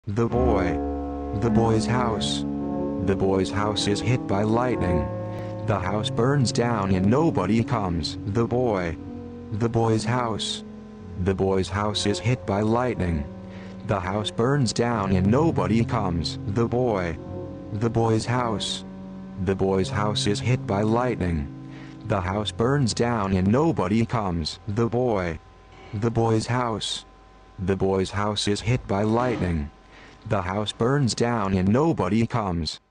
The boy. The boy's house. The boy's house is hit by lightning. The house burns down and nobody comes. The boy. The boy's house. The boy's house is hit by lightning. The house burns down and nobody comes. The boy. The boy's house. The boy's house is hit by lightning. The house burns down and nobody comes. The boy. The boy's house. The boy's house is hit by lightning. The house burns down and nobody comes.